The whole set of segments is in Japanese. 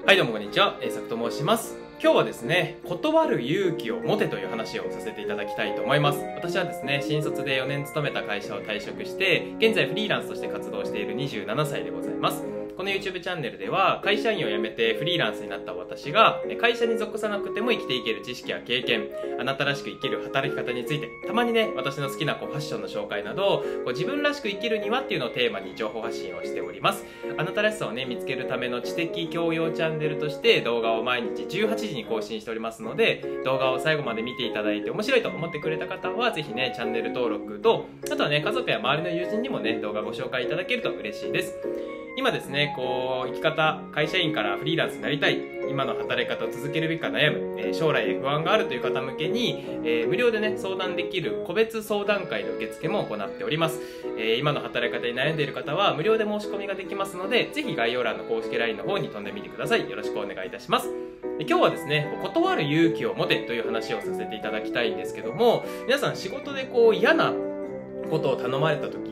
はいどうもこんにちは、さくと申します。今日はですね、断る勇気を持てという話をさせていただきたいと思います。私はですね、新卒で4年勤めた会社を退職して、現在フリーランスとして活動している27歳でございます。この YouTube チャンネルでは、会社員を辞めてフリーランスになった私が、会社に属さなくても生きていける知識や経験、あなたらしく生きる働き方について、たまにね、私の好きなファッションの紹介など、自分らしく生きるにはっていうのをテーマに情報発信をしております。あなたらしさをね、見つけるための知的教養チャンネルとして動画を毎日18時に更新しておりますので、動画を最後まで見ていただいて面白いと思ってくれた方は、ぜひね、チャンネル登録と、あとはね、家族や周りの友人にもね、動画ご紹介いただけると嬉しいです。今ですね、生き方、会社員からフリーランスになりたい、今の働き方を続けるべきか悩む、将来へ不安があるという方向けに、無料でね、相談できる個別相談会の受付も行っております。今の働き方に悩んでいる方は無料で申し込みができますので、ぜひ概要欄の公式 LINE の方に飛んでみてください。よろしくお願いいたします。今日はですね、断る勇気を持てという話をさせていただきたいんですけども、皆さん仕事で嫌なことを頼まれた時って、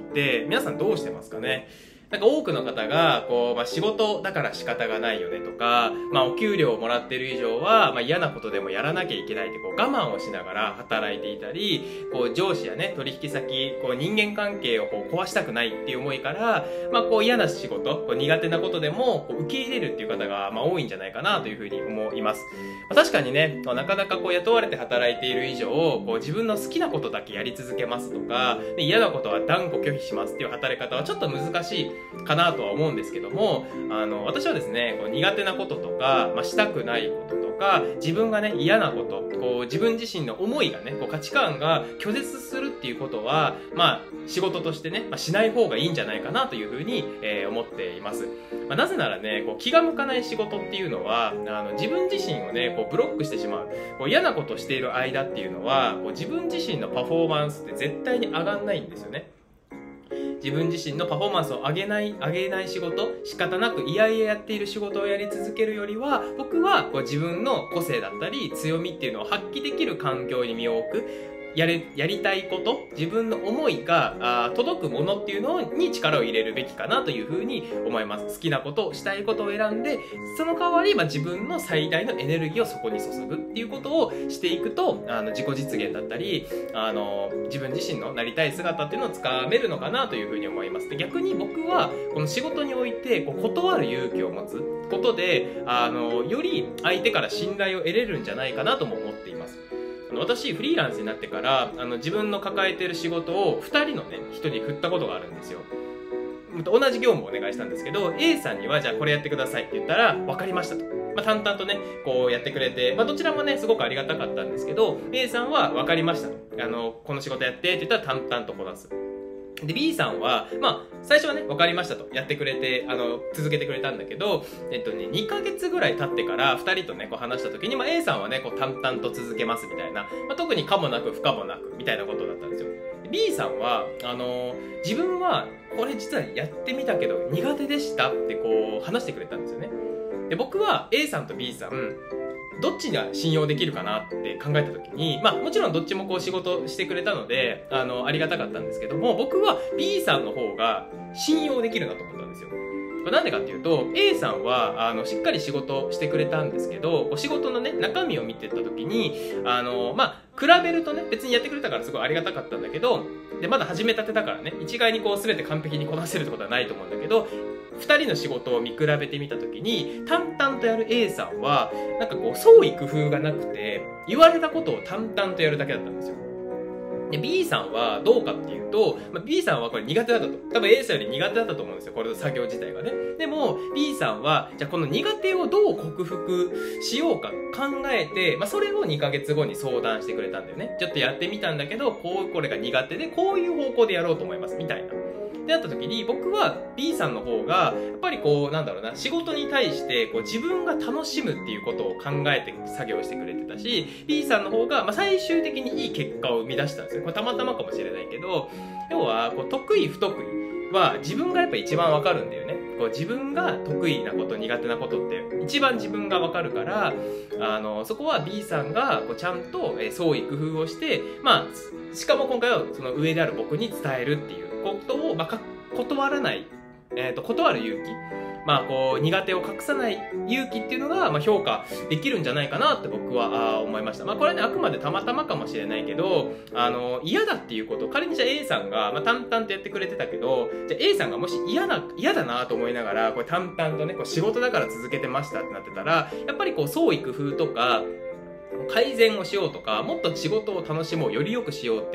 皆さんどうしてますかね。なんか多くの方が、仕事だから仕方がないよねとか、お給料をもらってる以上は、嫌なことでもやらなきゃいけないって、我慢をしながら働いていたり、上司やね、取引先、人間関係を壊したくないっていう思いから、嫌な仕事、苦手なことでも受け入れるっていう方が、多いんじゃないかなというふうに思います。確かにね、なかなか雇われて働いている以上、自分の好きなことだけやり続けますとか、嫌なことは断固拒否しますっていう働き方はちょっと難しいかなとは思うんですけども、私はですね、苦手なこととか、したくないこととか、自分がね、嫌なこと、自分自身の思いがね、価値観が拒絶するっていうことは、仕事としてね、しない方がいいんじゃないかなというふうに、思っています。なぜならね、気が向かない仕事っていうのは、自分自身をね、ブロックしてしまう。嫌なことをしている間っていうのは、自分自身のパフォーマンスって絶対に上がんないんですよね。自分自身のパフォーマンスを上げない仕事、仕方なくやっている仕事をやり続けるよりは、僕は自分の個性だったり強みっていうのを発揮できる環境に身を置く。やりたいこと、自分の思いが届くものっていうのに力を入れるべきかなというふうに思います。好きなこと、したいことを選んで、その代わり、自分の最大のエネルギーをそこに注ぐっていうことをしていくと、自己実現だったり、自分自身のなりたい姿っていうのをつかめるのかなというふうに思います。で、逆に僕は、この仕事において、断る勇気を持つことで、より相手から信頼を得れるんじゃないかなとも思っています。私フリーランスになってから自分の抱えている仕事を2人のね人に振ったことがあるんですよ。同じ業務をお願いしたんですけど、 A さんにはじゃあこれやってくださいって言ったら分かりましたと、淡々とねやってくれて、どちらもねすごくありがたかったんですけど、 A さんは分かりましたと、この仕事やってって言ったら淡々とこなす。で B さんは最初はね分かりましたとやってくれて続けてくれたんだけど、2ヶ月ぐらい経ってから2人とね話した時に、A さんはね淡々と続けますみたいな、特に可もなく不可もなくみたいなことだったんですよ。B さんは自分はこれ実はやってみたけど苦手でしたって話してくれたんですよね。で僕は A さんと B さんどっちが信用できるかなって考えた時に、もちろんどっちも仕事してくれたのでありがたかったんですけども、僕は B さんの方が信用できるなと思ったんですよ。なんでかっていうと A さんはしっかり仕事してくれたんですけど、仕事のね中身を見てった時に比べるとね別にやってくれたからすごいありがたかったんだけど、でまだ始めたてだからね一概に全て完璧にこなせるってことはないと思うんだけど、2人の仕事を見比べてみた時に淡々とやる A さんはなんか創意工夫がなくて言われたことを淡々とやるだけだったんですよ。で B さんはどうかっていうと、B さんはこれ苦手だったと、多分 A さんより苦手だったと思うんですよ、これの作業自体がね。でも B さんはじゃあこの苦手をどう克服しようか考えて、それを2ヶ月後に相談してくれたんだよね。ちょっとやってみたんだけどこれが苦手でこういう方向でやろうと思いますみたいな。であった時に僕は B さんの方がやっぱり仕事に対して自分が楽しむっていうことを考えて作業してくれてたし、 B さんの方が最終的にいい結果を生み出したんですよ。これたまたまかもしれないけど、要は得意不得意は自分がやっぱ一番わかるんだよね。自分が得意なこと苦手なことって一番自分がわかるから、そこは B さんがちゃんと創意工夫をして、しかも今回はその上である僕に伝えるっていうことを、断らない、断る勇気こう苦手を隠さない勇気っていうのが、評価できるんじゃないかなって僕は思いました。これはね、あくまでたまたまかもしれないけど、嫌だっていうこと、仮にじゃあ A さんが、淡々とやってくれてたけど、じゃあ A さんがもし嫌だなと思いながら、これ淡々とね、こう仕事だから続けてましたってなってたら、やっぱりこう創意工夫とか、改善をしようとか、もっと仕事を楽しもう、より良くしようって、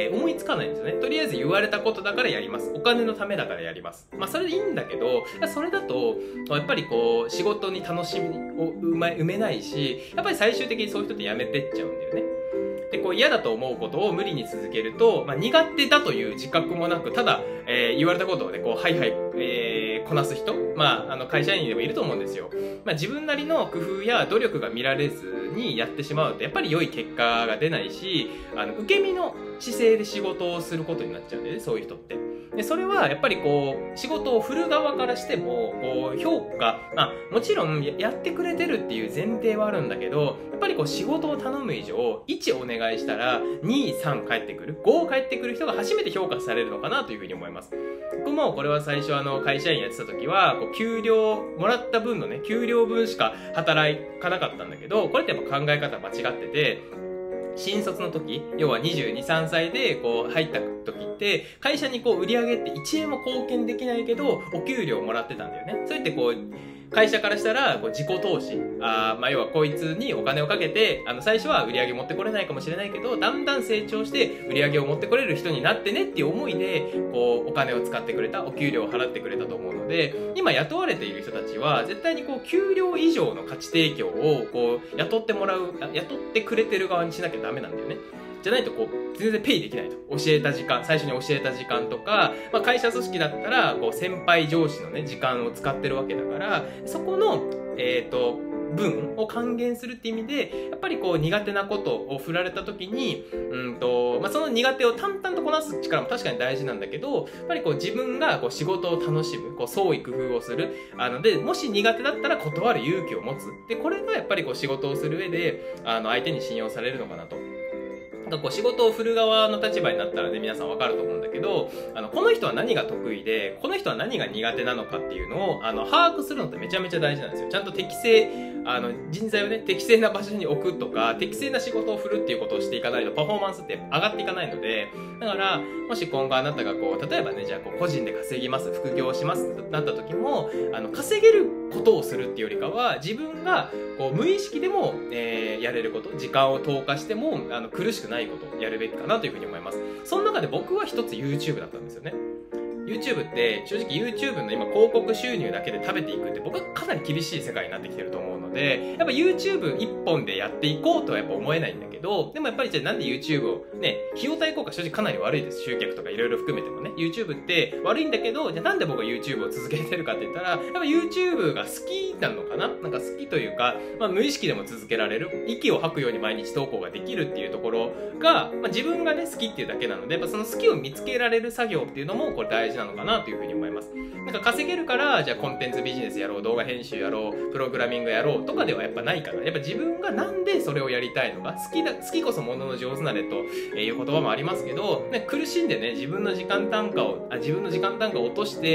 思いつかないんですよね。とりあえず言われたことだからやります。お金のためだからやります。それでいいんだけど、それだと、やっぱりこう、仕事に楽しみを埋めないし、やっぱり最終的にそういう人って辞めてっちゃうんだよね。で、こう嫌だと思うことを無理に続けると、苦手だという自覚もなく、ただ、言われたことをね、こう、こなす人、会社員でもいると思うんですよ。自分なりの工夫や努力が見られずにやってしまうと、やっぱり良い結果が出ないし、受け身の姿勢で仕事をすることになっちゃうんでね、そういう人って。で、それはやっぱりこう、仕事を振る側からしても、こう、評価、もちろんやってくれてるっていう前提はあるんだけど、やっぱりこう、仕事を頼む以上、1お願いしたら、2、3返ってくる、5返ってくる人が初めて評価されるのかなというふうに思います。僕もこれは最初会社員やってた時は、こう給料、もらった分のね、給料分しか働かなかったんだけど、これってやっぱ考え方間違ってて、新卒の時、要は22、3歳でこう入った時って、会社にこう売り上げって1円も貢献できないけど、お給料もらってたんだよね。それってこう、会社からしたらこう自己投資、要はこいつにお金をかけて、最初は売り上げ持ってこれないかもしれないけど、だんだん成長して売り上げを持ってこれる人になってねっていう思いで、こうお金を使ってくれた、お給料を払ってくれたと思うので、今雇われている人たちは絶対にこう給料以上の価値提供をこう雇ってくれてる側にしなきゃダメなんだよね。じゃないとこう全然ペイできないと。最初に教えた時間とか、会社組織だったらこう先輩上司のね時間を使ってるわけだから、そこの分を還元するって意味で、やっぱりこう苦手なことを振られた時に、その苦手を淡々とこなす力も確かに大事なんだけど、やっぱりこう自分がこう仕事を楽しむ、こう創意工夫をする、で、もし苦手だったら断る勇気を持つ。で、これがやっぱりこう仕事をする上で、相手に信用されるのかなと。こう仕事を振る側の立場になったらね、皆さんわかると思うんだけど、この人は何が得意で、この人は何が苦手なのかっていうのを、把握するのってめちゃめちゃ大事なんですよ。ちゃんと人材をね、適正な場所に置くとか、適正な仕事を振るっていうことをしていかないと、パフォーマンスって上がっていかないので、だから、もし今後あなたがこう、例えばね、じゃあこう個人で稼ぎます、副業しますってなった時も、稼げることをするっていうよりかは、自分がこう無意識でも、やれること、時間を投下しても、苦しくないことをやるべきかなというふうに思います。その中で僕は一つ YouTube だったんですよね。YouTube って正直 YouTube の今広告収入だけで食べていくって僕はかなり厳しい世界になってきてると思うので、やっぱ YouTube 一本でやっていこうとはやっぱ思えないんだけど、でもやっぱりじゃあなんで YouTube をね、費用対効果正直かなり悪いです。集客とかいろいろ含めてもね、YouTube って悪いんだけど、じゃあなんで僕は YouTube を続けてるかって言ったら、やっぱ YouTube が好きなのかな、なんか好きというか、無意識でも続けられる、息を吐くように毎日投稿ができるっていうところが、自分がね好きっていうだけなので、やっぱその好きを見つけられる作業っていうのもこれ大事なのかなというふうに思います。なんか稼げるからじゃあコンテンツビジネスやろう、動画編集やろう、プログラミングやろうとかではやっぱないから、やっぱ自分がなんでそれをやりたいのか、好きこそものの上手なれという言葉もありますけど、苦しんでね自分の時間単価を落として、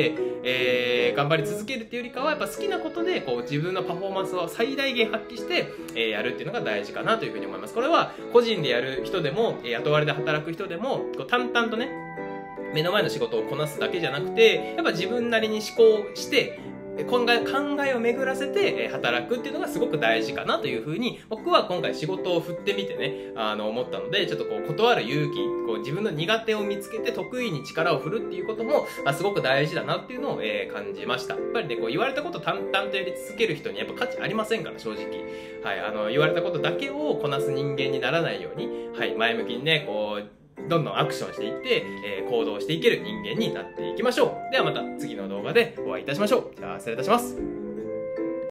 頑張り続けるっていうよりかは、やっぱ好きなことでこう自分のパフォーマンスを最大限発揮して、やるっていうのが大事かなというふうに思います。これは個人でやる人でも、雇われで働く人でもこう淡々とね目の前の仕事をこなすだけじゃなくて、やっぱ自分なりに思考して考えを巡らせて働くっていうのがすごく大事かなというふうに僕は今回仕事を振ってみてね思ったので、ちょっとこう断る勇気、こう自分の苦手を見つけて得意に力を振るっていうこともすごく大事だなっていうのを感じました。やっぱりねこう言われたこと淡々とやり続ける人にやっぱ価値ありませんから、正直。はい、言われたことだけをこなす人間にならないように、はい、前向きにねこうどんどんアクションしていって、行動していける人間になっていきましょう。ではまた次の動画でお会いいたしましょう。じゃあ失礼いたします。